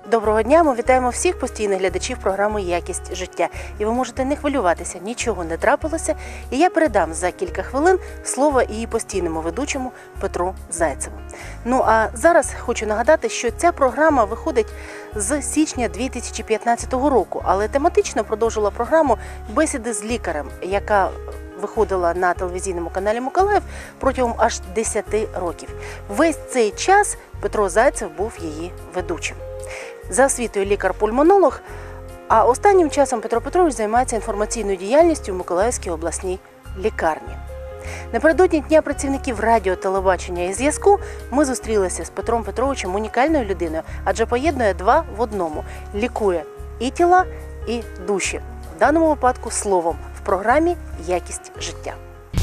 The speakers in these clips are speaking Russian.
Доброго дня, ми вітаємо всіх постійних глядачів програми «Якість життя». І ви можете не хвилюватися, нічого не трапилося. І я передам за кілька хвилин слово її постійному ведучому Петру Зайцеву. Ну а зараз хочу нагадати, що ця програма виходить з січня 2015 року, але тематично продовжила програму бесіди з лікарем, яка виходила на телевізійному каналі «Миколаїв» протягом аж 10 років. Весь цей час Петро Зайцев був її ведучим. За освітою лікар-пульмонолог, а останнім часом Петро Петрович займається інформаційною діяльністю в Миколаївській обласній лікарні. Напередодні Дня працівників радіо, телебачення і зв'язку ми зустрілися з Петром Петровичем унікальною людиною, адже поєднує два в одному – лікує і тіла, і душі. В даному випадку словом в програмі «Якість життя».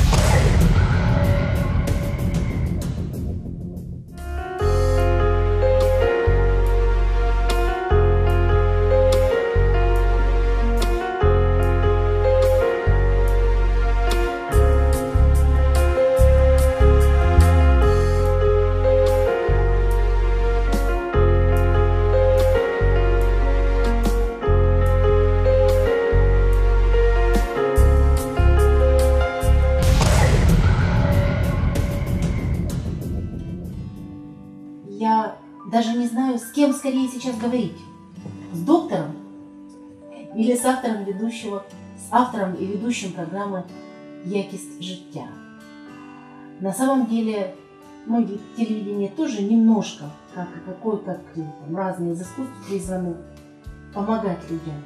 Я даже не знаю, с кем скорее сейчас говорить. С доктором или с автором ведущего, с автором и ведущим программы «Якість життя». На самом деле, телевидение тоже немножко, как разные из искусств призваны помогать людям.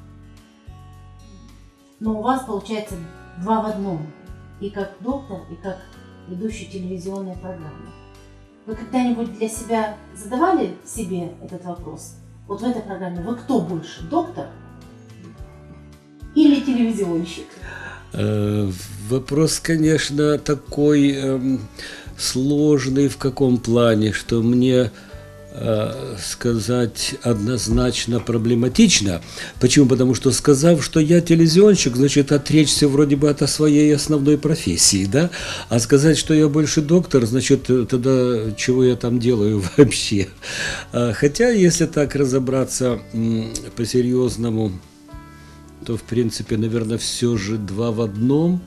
Но у вас получается два в одном. И как доктор, и как ведущий телевизионной программы. Вы когда-нибудь для себя задавали себе этот вопрос? Вот в этой программе вы кто больше, доктор или телевизионщик? Вопрос, конечно, такой сложный в каком плане, что мне сказать однозначно проблематично. Почему? Потому что, сказав, что я телевизионщик, значит, отречься вроде бы от своей основной профессии, да? А сказать, что я больше доктор, значит, тогда чего я там делаю вообще? Хотя, если так разобраться по-серьезному, то, в принципе, наверное, все же два в одном.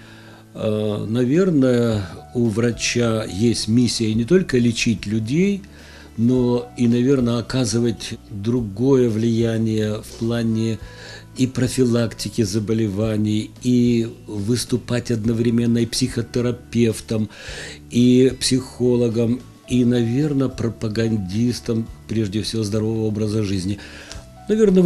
Наверное, у врача есть миссия не только лечить людей, но и, наверное, оказывать другое влияние в плане и профилактики заболеваний, и выступать одновременно и психотерапевтом, и психологом, и, наверное, пропагандистом, прежде всего, здорового образа жизни. Наверное,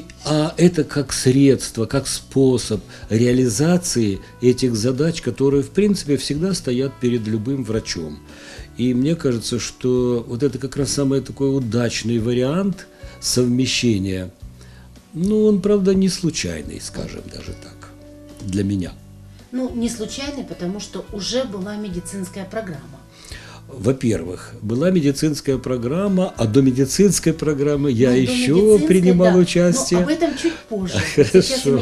это как средство, как способ реализации этих задач, которые, в принципе, всегда стоят перед любым врачом. И мне кажется, что вот это как раз самый такой удачный вариант совмещения. Ну, он, правда, не случайный, скажем даже так, для меня. Ну, не случайный, потому что уже была медицинская программа. Во-первых, была медицинская программа, а до медицинской программы я еще принимал участие. Но об этом чуть позже. Хорошо,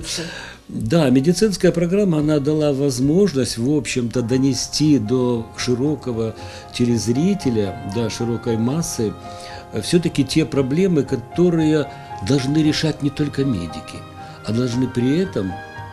да, медицинская программа, она дала возможность, в общем-то, донести до широкого телезрителя, до широкой массы, все-таки те проблемы, которые должны решать не только медики, а должны при этом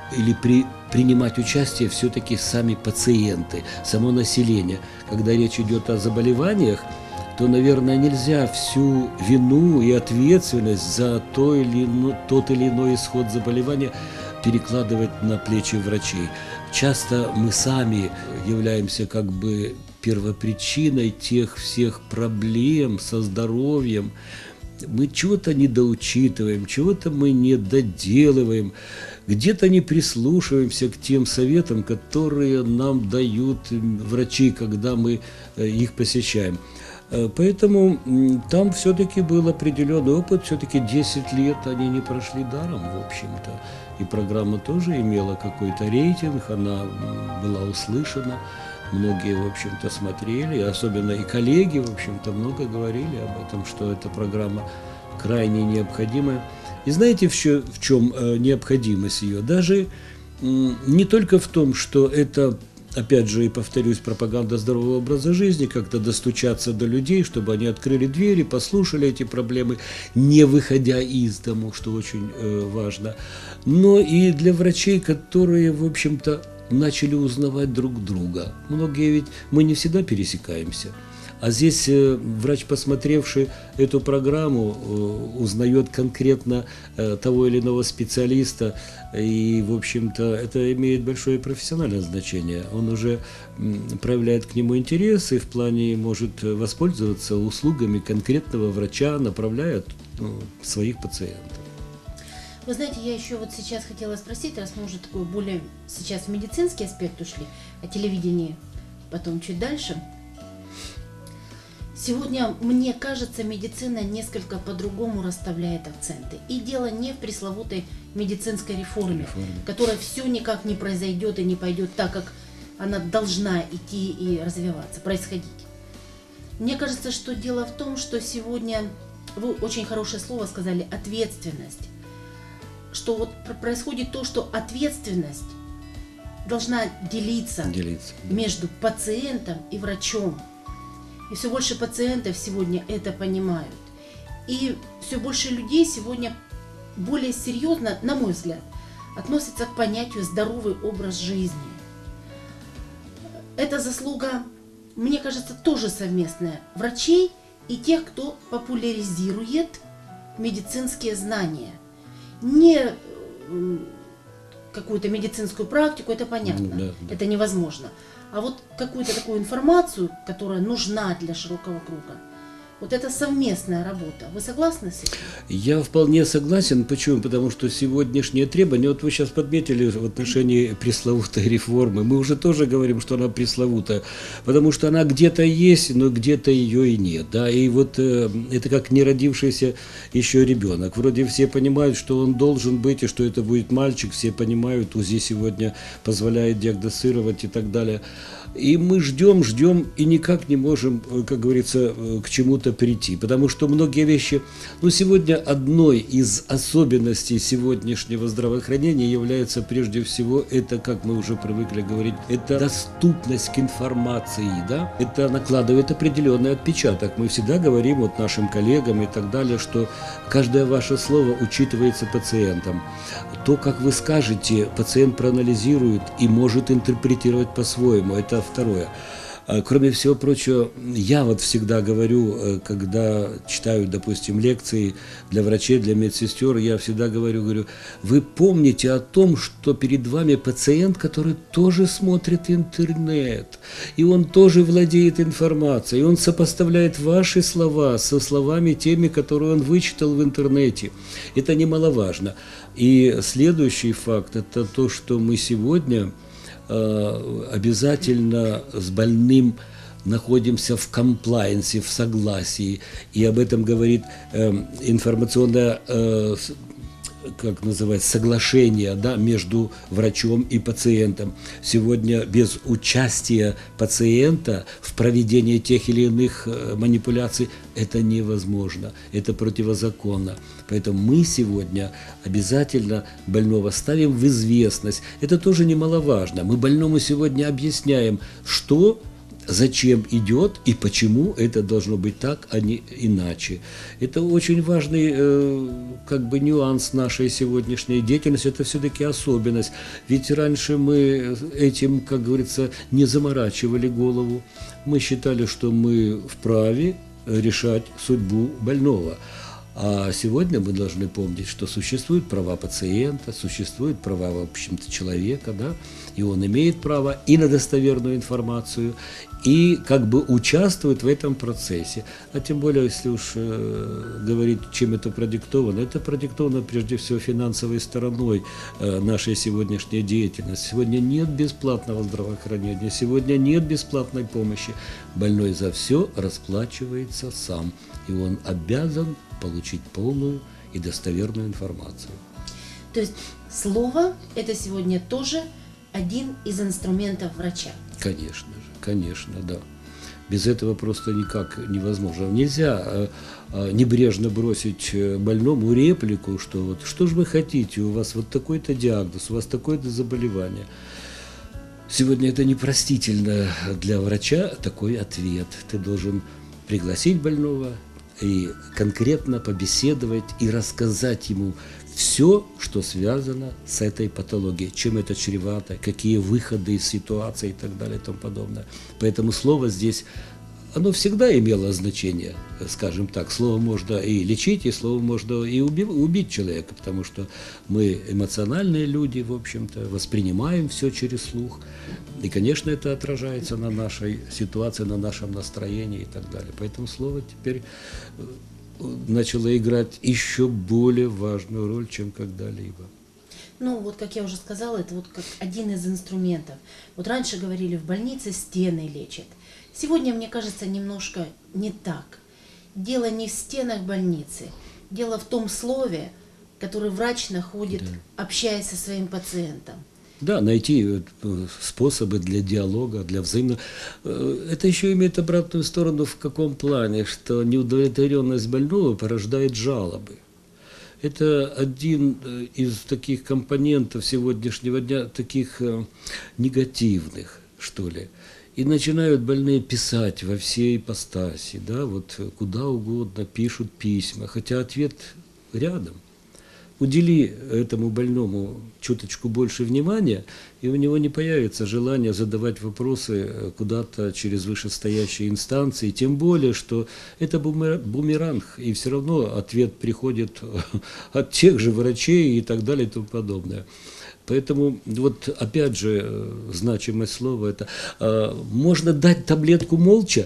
принимать участие все-таки сами пациенты, само население. Когда речь идет о заболеваниях, то, наверное, нельзя всю вину и ответственность за тот или иной исход заболевания перекладывать на плечи врачей. Часто мы сами являемся как бы первопричиной тех всех проблем со здоровьем. Мы чего-то недоучитываем, чего-то мы не доделываем, где-то не прислушиваемся к тем советам, которые нам дают врачи, когда мы их посещаем. Поэтому там все-таки был определенный опыт, все-таки 10 лет они не прошли даром, в общем-то. И программа тоже имела какой-то рейтинг, она была услышана, многие, в общем-то, смотрели, особенно и коллеги, в общем-то, много говорили об этом, что эта программа крайне необходимая. И знаете, в чем необходимость ее? Даже не только в том, что это опять же, и повторюсь, пропаганда здорового образа жизни, как-то достучаться до людей, чтобы они открыли двери, послушали эти проблемы, не выходя из дому, что очень важно. Но и для врачей, которые, в общем-то, начали узнавать друг друга. Многие ведь, мы не всегда пересекаемся. А здесь врач, посмотревший эту программу, узнает конкретно того или иного специалиста, и, в общем-то, это имеет большое профессиональное значение. Он уже проявляет к нему интерес и в плане может воспользоваться услугами конкретного врача, направляя своих пациентов. Вы знаете, я еще вот сейчас хотела спросить, раз мы уже такой более сейчас в медицинский аспект ушли, о телевидении потом чуть дальше. Сегодня, мне кажется, медицина несколько по-другому расставляет акценты. И дело не в пресловутой медицинской реформе, которая все никак не произойдет и не пойдет так, как она должна идти и развиваться, происходить. Мне кажется, что дело в том, что сегодня, вы очень хорошее слово сказали, ответственность. Что вот происходит то, что ответственность должна делиться. Между пациентом и врачом. И все больше пациентов сегодня это понимают. И все больше людей сегодня более серьезно, на мой взгляд, относятся к понятию здоровый образ жизни. Это заслуга, мне кажется, тоже совместная врачей и тех, кто популяризирует медицинские знания. Не какую-то медицинскую практику, это понятно, это невозможно. А вот какую-то такую информацию, которая нужна для широкого круга, вот это совместная работа. Вы согласны с этим? Я вполне согласен. Почему? Потому что сегодняшние требования, вот вы сейчас подметили в отношении пресловутой реформы, мы уже тоже говорим, что она пресловутая, потому что она где-то есть, но где-то ее и нет. Да? И вот это как не родившийся еще ребенок. Вроде все понимают, что он должен быть, и что это будет мальчик, все понимают, УЗИ сегодня позволяет диагностировать и так далее. И мы ждем и никак не можем, как говорится, к чему-то прийти. Потому что многие вещи... сегодня одной из особенностей сегодняшнего здравоохранения является прежде всего, это, как мы уже привыкли говорить, это доступность к информации. Да? Это накладывает определенный отпечаток. Мы всегда говорим вот нашим коллегам и так далее, что каждое ваше слово учитывается пациентом. То, как вы скажете, пациент проанализирует и может интерпретировать по-своему. Это второе. Кроме всего прочего, я вот всегда говорю, когда читаю, допустим, лекции для врачей, для медсестер, я всегда говорю, вы помните о том, что перед вами пациент, который тоже смотрит интернет, и он тоже владеет информацией, и он сопоставляет ваши слова со словами теми, которые он вычитал в интернете. Это немаловажно. И следующий факт – это то, что мы сегодня обязательно с больным находимся в комплаенсе, в согласии. И об этом говорит информационное, как называется, соглашение, да, между врачом и пациентом. Сегодня без участия пациента в проведении тех или иных манипуляций это невозможно, это противозаконно. Поэтому мы сегодня обязательно больного ставим в известность. Это тоже немаловажно. Мы больному сегодня объясняем, что, зачем идет и почему это должно быть так, а не иначе. Это очень важный нюанс нашей сегодняшней деятельности, это все-таки особенность. Ведь раньше мы этим, как говорится, не заморачивали голову. Мы считали, что мы вправе решать судьбу больного. А сегодня мы должны помнить, что существуют права пациента, существуют права, в общем-то, человека, да, и он имеет право и на достоверную информацию, и как бы участвует в этом процессе. А тем более, если уж говорить, чем это продиктовано прежде всего финансовой стороной нашей сегодняшней деятельности. Сегодня нет бесплатного здравоохранения, сегодня нет бесплатной помощи. Больной за все расплачивается сам, и он обязан получить полную и достоверную информацию. То есть слово – это сегодня тоже один из инструментов врача? Конечно, да. Без этого просто никак невозможно. Нельзя небрежно бросить больному реплику, что вот что же вы хотите, у вас вот такой-то диагноз, у вас такое-то заболевание. Сегодня это непростительно для врача такой ответ. Ты должен пригласить больного и конкретно побеседовать и рассказать ему все, что связано с этой патологией, чем это чревато, какие выходы из ситуации и так далее и тому подобное. Поэтому слово здесь, оно всегда имело значение, скажем так. Слово можно и лечить, и слово можно и убить человека, потому что мы эмоциональные люди, в общем-то, воспринимаем все через слух. И, конечно, это отражается на нашей ситуации, на нашем настроении и так далее. Поэтому слово теперь начало играть еще более важную роль, чем когда-либо. Ну, вот как я уже сказала, это вот как один из инструментов. Вот раньше говорили, в больнице стены лечат. Сегодня, мне кажется, немножко не так. Дело не в стенах больницы, дело в том слове, которое врач находит, общаясь со своим пациентом. Да, найти способы для диалога, для взаимного. Это еще имеет обратную сторону в каком плане, что неудовлетворенность больного порождает жалобы. Это один из таких компонентов сегодняшнего дня, таких негативных, что ли. И начинают больные писать во всей ипостаси, да, вот куда угодно пишут письма, хотя ответ рядом. Удели этому больному чуточку больше внимания, и у него не появится желание задавать вопросы куда-то через вышестоящие инстанции, тем более, что это бумеранг, и все равно ответ приходит от тех же врачей и так далее и тому подобное. Поэтому, вот опять же, значимость слова – это можно дать таблетку молча,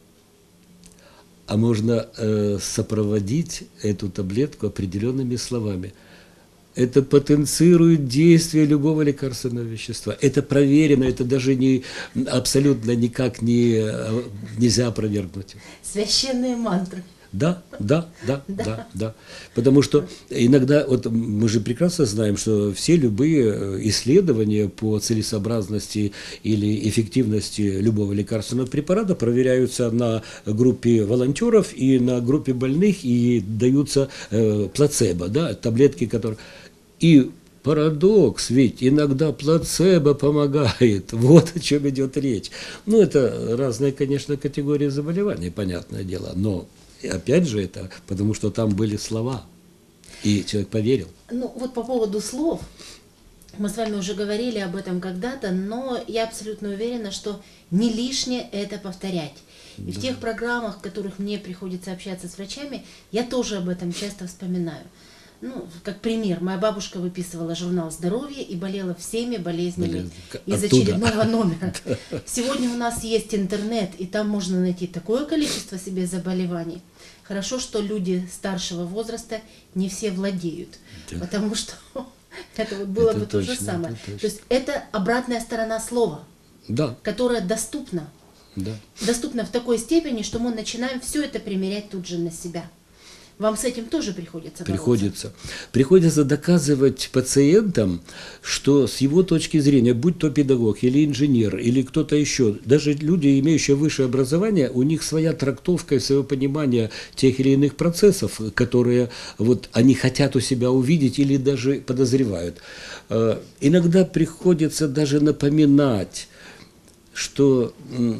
а можно сопроводить эту таблетку определенными словами. Это потенцирует действие любого лекарственного вещества. Это проверено, это даже абсолютно никак нельзя опровергнуть. Священные мантры. Да. Потому что иногда, вот мы же прекрасно знаем, что все любые исследования по целесообразности или эффективности любого лекарственного препарата проверяются на группе волонтеров и на группе больных, и даются плацебо, да, таблетки, которые... И парадокс, ведь иногда плацебо помогает. Вот о чем идет речь. Ну, это разные, конечно, категории заболеваний, понятное дело, но опять же это потому, что там были слова, и человек поверил. Ну, вот по поводу слов, мы с вами уже говорили об этом когда-то, но я абсолютно уверена, что не лишнее это повторять. И в тех программах, в которых мне приходится общаться с врачами, я тоже об этом часто вспоминаю. Ну, как пример, моя бабушка выписывала журнал «Здоровье» и болела всеми болезнями из очередного номера. Сегодня у нас есть интернет, и там можно найти такое количество себе заболеваний. Хорошо, что люди старшего возраста не все владеют, потому что это вот было бы то же самое. То есть это обратная сторона слова, которая доступна. Доступна в такой степени, что мы начинаем все это примерять тут же на себя. Вам с этим тоже приходится бороться? Приходится доказывать пациентам, что с его точки зрения, будь то педагог или инженер, или кто-то еще, даже люди, имеющие высшее образование, у них своя трактовка и свое понимание тех или иных процессов, которые вот они хотят у себя увидеть или даже подозревают. Иногда приходится даже напоминать, что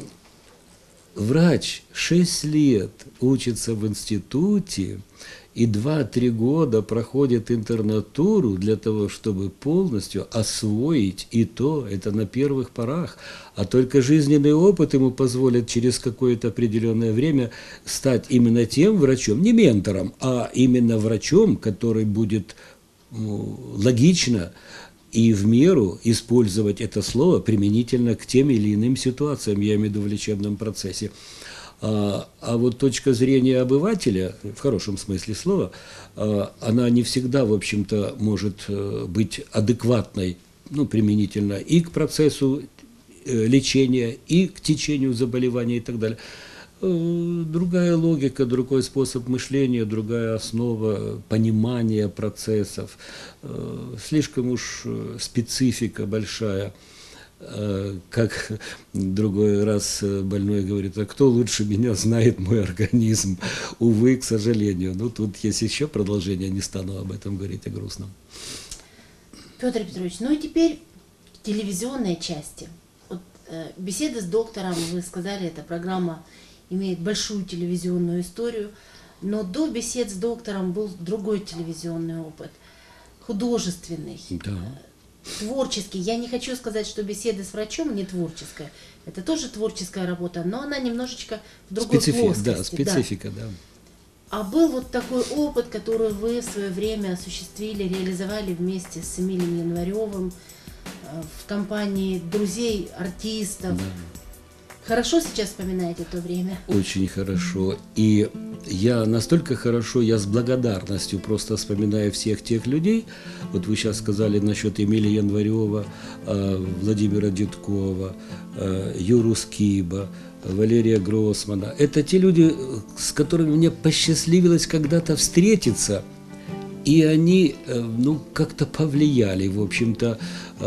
врач 6 лет учится в институте и 2-3 года проходит интернатуру для того, чтобы полностью освоить и то, это на первых порах, а только жизненный опыт ему позволит через какое-то определенное время стать именно тем врачом, не ментором, а именно врачом, который будет логично и в меру использовать это слово применительно к тем или иным ситуациям, я имею в виду в лечебном процессе. А вот точка зрения обывателя, в хорошем смысле слова, она не всегда, в общем-то, может быть адекватной, ну, применительно и к процессу лечения, и к течению заболевания и так далее. Другая логика, другой способ мышления, другая основа понимания процессов. Слишком уж специфика большая. Как другой раз больной говорит, а кто лучше меня знает мой организм? Увы, к сожалению. Ну, тут есть еще продолжение, не стану об этом говорить, о грустном. Петр Петрович, ну и теперь к телевизионной части. Беседы с доктором, вы сказали, эта программа имеет большую телевизионную историю, но до бесед с доктором был другой телевизионный опыт, художественный, Да. творческий. Я не хочу сказать, что беседы с врачом не творческая. Это тоже творческая работа, но она немножечко в другой плоскости. Да, специфика, да. А был вот такой опыт, который вы в свое время осуществили, реализовали вместе с Эмилием Январевым в компании друзей, артистов. Да. Хорошо сейчас вспоминаете то время? Очень хорошо. И я настолько хорошо, я с благодарностью просто вспоминаю всех тех людей. Вот вы сейчас сказали насчет Эмилия Январева, Владимира Дедкова, Юру Скиба, Валерия Гроссмана. Это те люди, с которыми мне посчастливилось когда-то встретиться. И они, ну, как-то повлияли, в общем-то,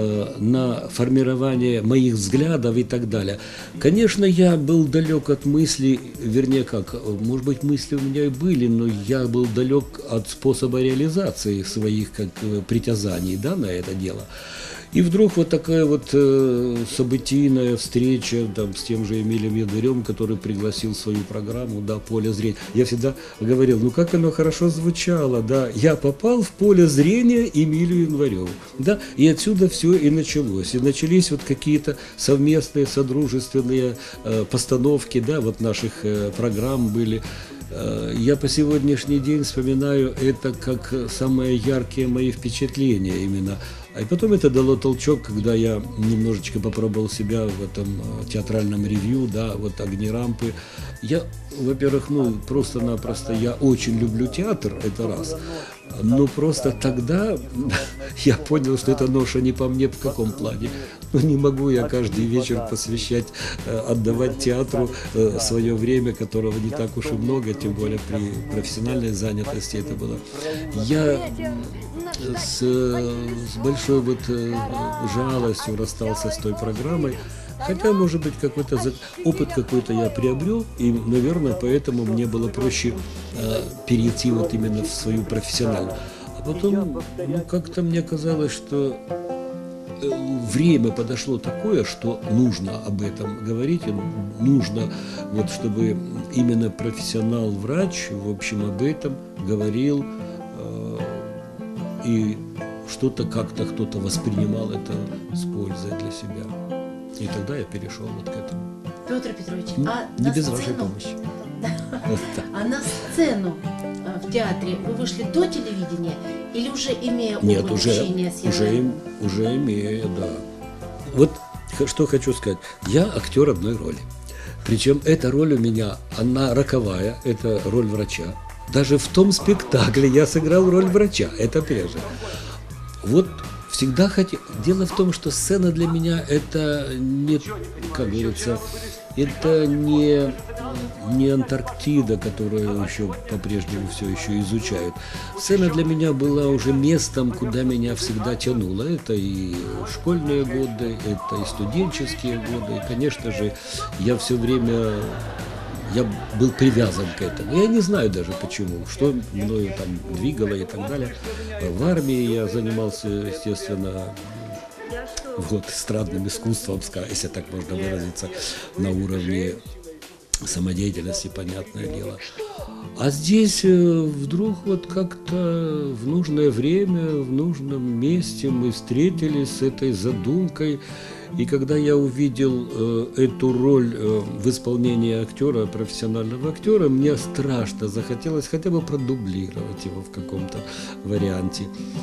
на формирование моих взглядов и так далее. Конечно, я был далек от мысли, вернее, как, может быть, мысли у меня и были, но я был далек от способа реализации своих как притязаний, да, на это дело. И вдруг вот такая вот событийная встреча там, с тем же Эмилием Январевым, который пригласил в свою программу, да, «Поле зрения». Я всегда говорил, ну как оно хорошо звучало, да, я попал в поле зрения Эмилию Январеву, да, и отсюда все и началось. И начались вот какие-то совместные, содружественные постановки, да, вот наших программ были. Я по сегодняшний день вспоминаю это как самые яркие мои впечатления именно. А потом это дало толчок, когда я немножечко попробовал себя в этом театральном ревью, да, вот «Огни рампы». Я, во-первых, ну, просто-напросто, я очень люблю театр, это раз. Но просто тогда я понял, что эта ноша не по мне в каком плане. Ну, не могу я каждый вечер посвящать, отдавать театру свое время, которого не так уж и много, тем более при профессиональной занятости это было. Я с большой вот жалостью расстался с той программой, хотя, может быть, какой-то опыт какой-то я приобрел, и, наверное, поэтому мне было проще перейти вот именно в свою профессиональную. А потом, ну, как-то мне казалось, что время подошло такое, что нужно об этом говорить, и нужно, вот, чтобы именно профессионал-врач, в общем, об этом говорил, и что-то как-то кто-то воспринимал это с пользой для себя. И тогда я перешел вот к этому. Петр Петрович, Не без вашей помощи. А на сцену в театре вы вышли до телевидения или уже имея опыт Нет, общения с Январевым? уже имея, да. Вот что хочу сказать. Я актер одной роли. Причем эта роль у меня, она роковая, это роль врача. Даже в том спектакле я сыграл роль врача, это прежде. Вот всегда хотел. Дело в том, что сцена для меня это не, как говорится, это не Антарктида, которую еще по-прежнему все еще изучают. Сцена для меня была уже местом, куда меня всегда тянуло. Это и школьные годы, это и студенческие годы. И, конечно же, я все время... Я был привязан к этому. Я не знаю даже почему, что мною там двигало и так далее. В армии я занимался, естественно, вот, эстрадным искусством, если так можно выразиться, на уровне самодеятельности, понятное дело. А здесь вдруг вот как-то в нужное время, в нужном месте мы встретились с этой задумкой. И когда я увидел эту роль в исполнении актера, профессионального актера, мне страшно захотелось хотя бы продублировать его в каком-то варианте.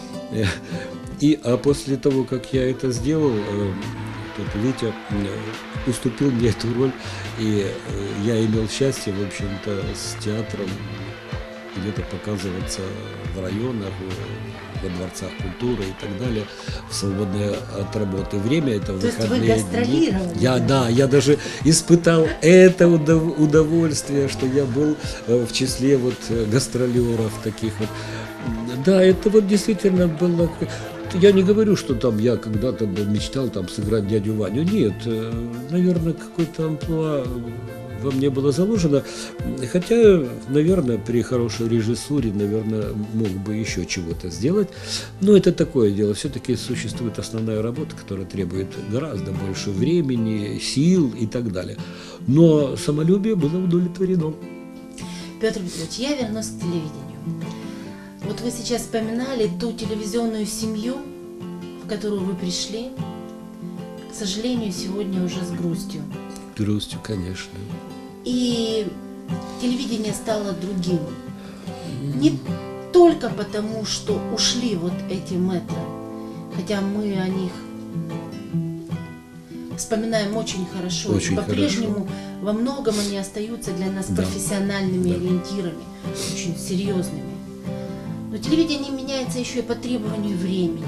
А после того, как я это сделал, Витя уступил мне эту роль, и я имел счастье, в общем-то, с театром где-то показываться в районах, во дворцах культуры и так далее, в свободное от работы время, это выходные дни. Я даже испытал это удовольствие, что я был в числе вот гастролеров таких вот. Да, это вот действительно было... Я не говорю, что там я когда-то мечтал там сыграть дядю Ваню. Нет, наверное, какой-то амплуа во мне было заложено. Хотя, наверное, при хорошей режиссуре, наверное, мог бы еще чего-то сделать. Но это такое дело. Все-таки существует основная работа, которая требует гораздо больше времени, сил и так далее. Но самолюбие было удовлетворено. Петр Петрович, я вернусь к телевидению. Вот вы сейчас вспоминали ту телевизионную семью, в которую вы пришли, к сожалению, сегодня уже с грустью. Грустью, конечно. И телевидение стало другим. Не только потому, что ушли вот эти мэтры, хотя мы о них вспоминаем очень хорошо. Очень и по-прежнему во многом они остаются для нас профессиональными ориентирами, очень серьезными. Но телевидение меняется еще и по требованию времени.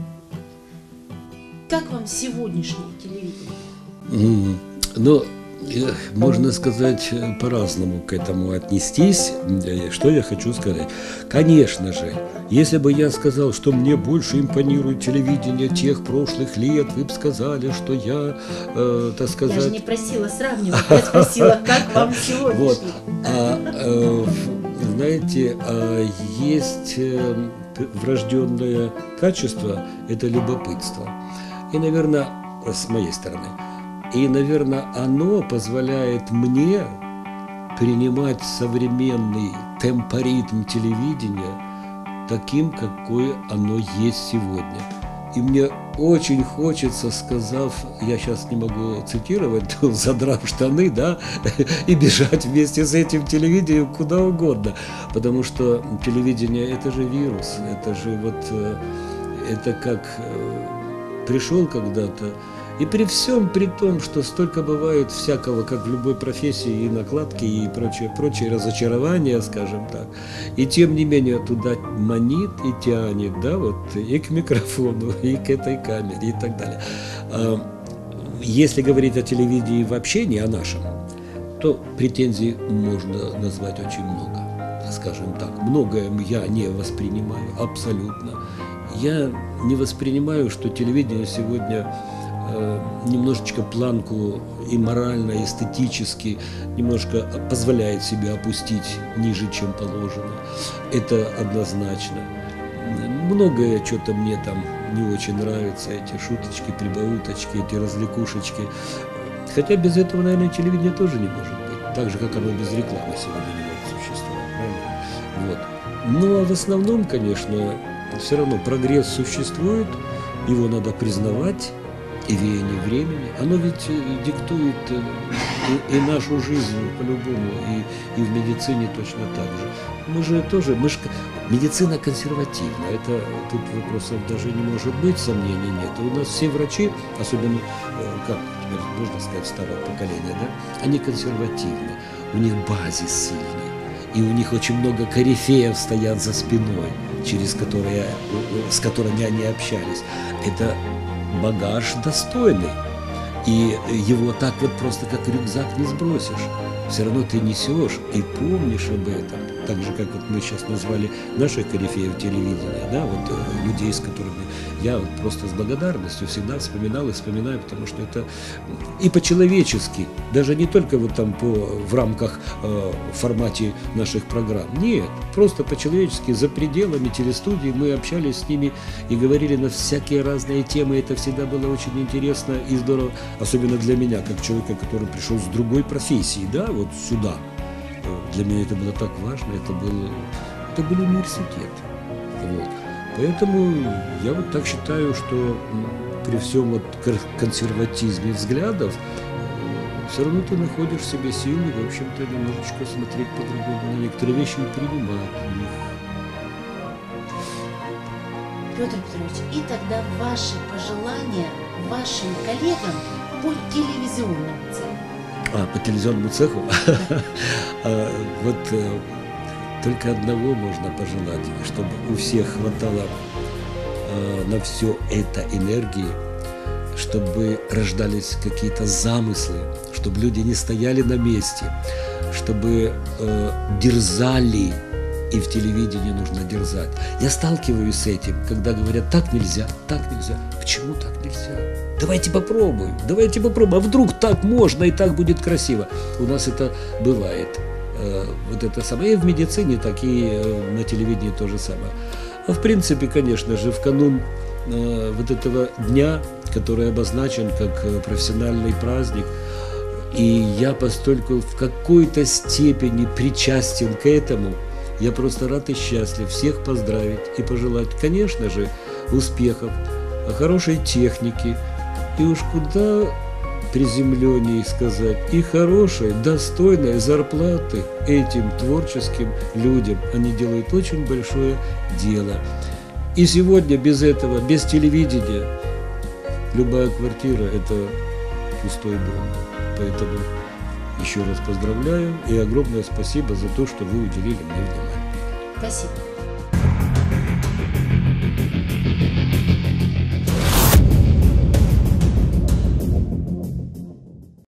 Как вам сегодняшнее телевидение? Ну, можно сказать, по-разному к этому отнестись. Что я хочу сказать? Конечно же, если бы я сказал, что мне больше импонирует телевидение тех прошлых лет, вы бы сказали, что я, так сказать... Я же не просила сравнивать, я спросила, как вам сегодняшнее. Вот. Знаете, есть врожденное качество – это любопытство. И, наверное, с моей стороны, и, наверное, оно позволяет мне принимать современный темпоритм телевидения таким, какое оно есть сегодня. И мне очень хочется, сказав, я сейчас не могу цитировать, задрав штаны, да, и бежать вместе с этим телевидением куда угодно. Потому что телевидение – это же вирус, это же вот, это как пришел когда-то. И при всем при том, что столько бывает всякого, как в любой профессии, и накладки, и прочие разочарования, скажем так, и тем не менее туда манит и тянет, да, вот и к микрофону, и к этой камере, и так далее. Если говорить о телевидении вообще, не о нашем, то претензий можно назвать очень много, скажем так. Многое я не воспринимаю абсолютно. Я не воспринимаю, что телевидение сегодня немножечко планку и морально, и эстетически немножко позволяет себе опустить ниже, чем положено. Это однозначно. Многое что-то мне там не очень нравится, эти шуточки, прибауточки, эти развлекушечки. Хотя без этого, наверное, телевидение тоже не может быть. Так же, как оно без рекламы сегодня не может существовать. Правильно? Вот. Но в основном, конечно, все равно прогресс существует, его надо признавать. И веяние времени, оно ведь диктует и нашу жизнь по-любому, и в медицине точно так же. Мы же медицина консервативна, это тут вопросов даже не может быть, сомнений нет. И у нас все врачи, особенно, как теперь можно сказать, старого поколения, да, они консервативны, у них базис сильный, и у них очень много корифеев стоят за спиной, с которыми они общались. Это багаж достойный, и его так вот просто как рюкзак не сбросишь. Все равно ты несешь и помнишь об этом. Так же, как вот мы сейчас назвали наших корифеев телевидения, да, вот людей, с которыми я вот просто с благодарностью всегда вспоминал и вспоминаю, потому что это и по-человечески, даже не только вот там в рамках формате наших программ, нет, просто по-человечески, за пределами телестудии мы общались с ними и говорили на всякие разные темы, это всегда было очень интересно и здорово, особенно для меня, как человека, который пришел с другой профессии, да, вот сюда. Для меня это было так важно, это был университет. Вот. Поэтому я вот так считаю, что при всем вот консерватизме взглядов все равно ты находишь в себе силы, в общем-то, немножечко смотреть по-другому на некоторые вещи и принимать их. Петр Петрович, и тогда ваши пожелания вашим коллегам по телевизионному цеху. По телевизионному цеху? Вот только одного можно пожелать, чтобы у всех хватало на все это энергии, чтобы рождались какие-то замыслы, чтобы люди не стояли на месте, чтобы дерзали, и в телевидении нужно дерзать. Я сталкиваюсь с этим, когда говорят, так нельзя, так нельзя. Почему так нельзя? давайте попробуем, а вдруг так можно и так будет красиво. У нас это бывает. Вот это самое. И в медицине, так и на телевидении то же самое. А в принципе, конечно же, в канун вот этого дня, который обозначен как профессиональный праздник, и я постольку в какой-то степени причастен к этому, я просто рад и счастлив всех поздравить и пожелать, конечно же, успехов, хорошей техники, и уж куда приземленнее сказать, и хорошей, достойной зарплаты этим творческим людям. Они делают очень большое дело. И сегодня без этого, без телевидения, любая квартира – это пустой дом. Поэтому еще раз поздравляю и огромное спасибо за то, что вы уделили мне внимание. Спасибо.